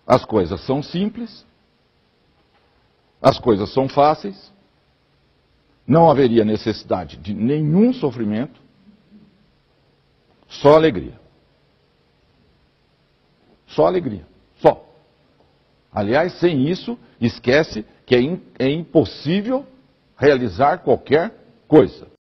As coisas são simples, as coisas são fáceis, não haveria necessidade de nenhum sofrimento, só alegria. Só alegria, só. Aliás, sem isso, esquece que é impossível realizar qualquer coisa.